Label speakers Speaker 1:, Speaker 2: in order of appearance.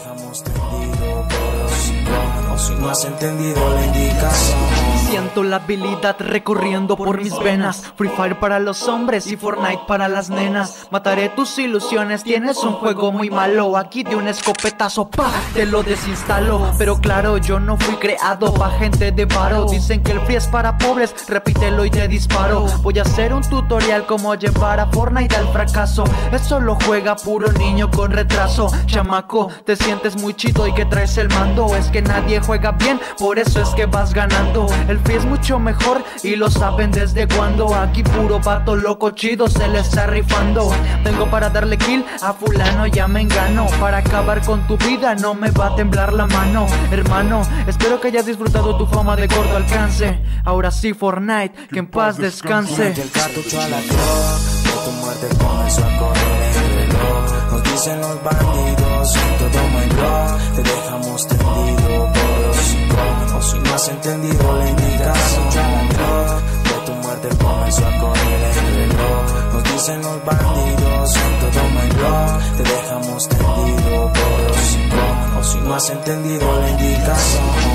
Speaker 1: dejamos tendido por hocico, o si no has entendido la indicación.
Speaker 2: Siento la habilidad recorriendo por mis venas. Free Fire para los hombres y Fortnite para las nenas. Mataré tus ilusiones, tienes un juego muy malo. Aquí de un escopetazo, pa, te lo desinstalo. Pero claro, yo no fui creado pa' gente de varo. Dicen que el free es para pobres, repítelo y te disparo. Voy a hacer un tutorial como llevar a Fortnite al fracaso. Eso lo juega puro niño con retraso. Chamaco, te sientes muy chido y que traes el mando. Es que nadie juega bien, por eso es que vas ganando. El free es mucho mejor y lo saben desde cuando. Aquí puro vato loco chido se le está rifando. Vengo para darle kill a fulano, ya me engano. Para acabar con tu vida no me va a temblar la mano. Hermano, espero que hayas disfrutado tu fama de corto alcance. Ahora sí Fortnite, que en paz descanse.
Speaker 1: El cartucho a la clock, de tu muerte comenzó a correr el reloj. Nos dicen los bandidos en todo my blog, te dejamos tendido por hocico, o si no has entendido la indicación. De tu muerte comenzó a correr el reloj. Nos dicen los bandidos en todo my blog, te dejamos tendido por hocico, o si no has entendido la indicación.